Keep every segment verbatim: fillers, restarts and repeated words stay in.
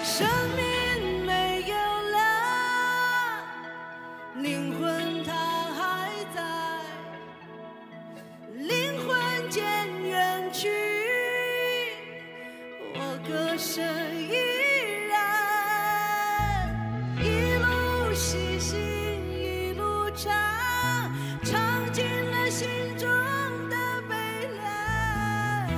生命没有了，灵魂它还在，灵魂渐远去，我歌声依然，一路细行一路唱，唱尽了心中的悲凉。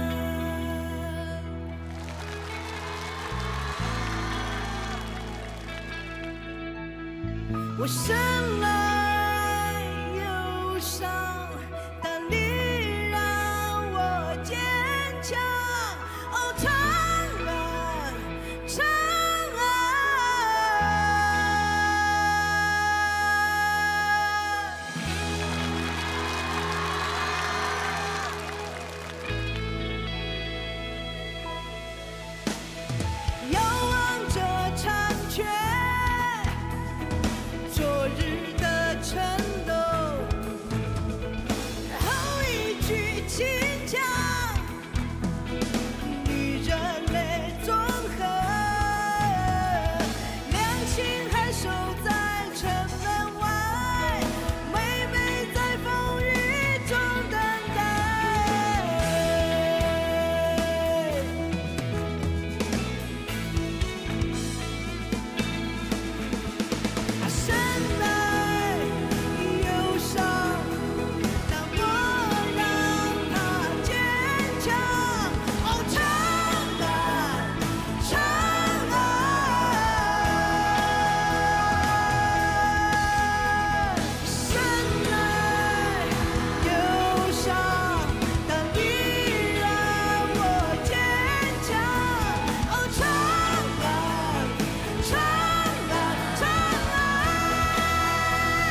我生来忧伤，但你让我坚强。哦，长安，长安。遥望着长泉，昨日的城楼，后一句轻唱，女人泪纵横，两情还守在城门外，妹妹在风雨中等待。生来忧伤，但我让它坚强。哦，长安，长安。生来忧伤，但你让我坚强。哦，长安，长安，长安。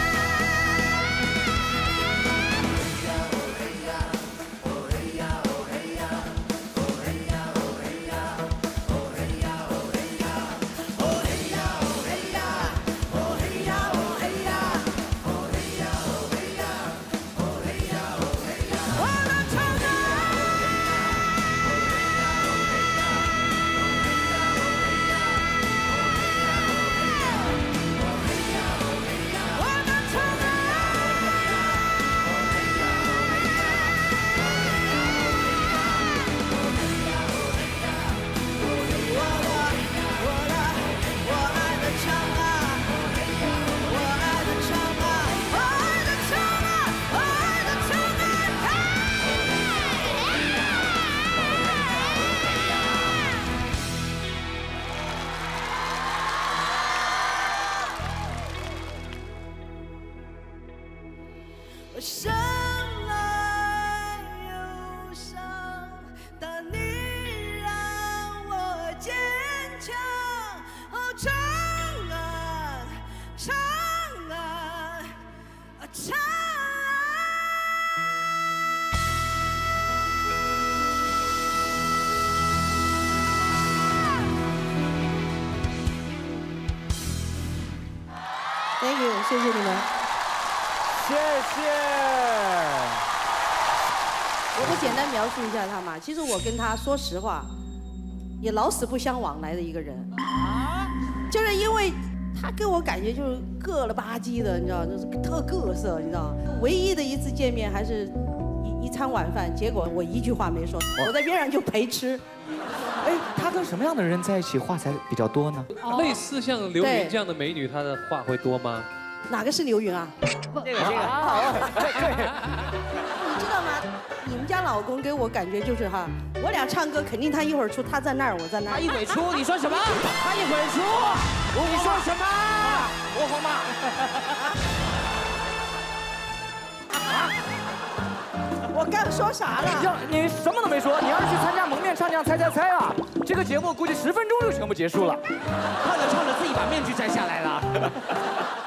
我生来忧伤，但你让我坚强。哦，长安，长安，啊，长安。Thank you， 谢谢你们。 谢谢。 我不简单描述一下他嘛？其实我跟他说实话，也老死不相往来的一个人。啊？就是因为他给我感觉就是个了吧唧的，你知道，就是特各色，你知道。唯一的一次见面还是一一餐晚饭，结果我一句话没说，我在边上就陪吃。 哎，他跟什么样的人在一起话才比较多呢？ 类似像刘云这样的美女，她的话会多吗？ 哪个是刘云啊？ 这个这个，好，可以可以。 你知道吗？你们家老公给我感觉就是哈，我俩唱歌肯定他一会儿出，他在那儿，我在那儿。 他一会儿出，你说什么？他一会儿出，你说什么？ 我好吗？ 我刚说啥了？ 呀，你什么都没说，你要是去参加蒙面唱将猜猜猜啊，这个节目估计十分钟就全部结束了。 唱着唱着自己把面具摘下来了。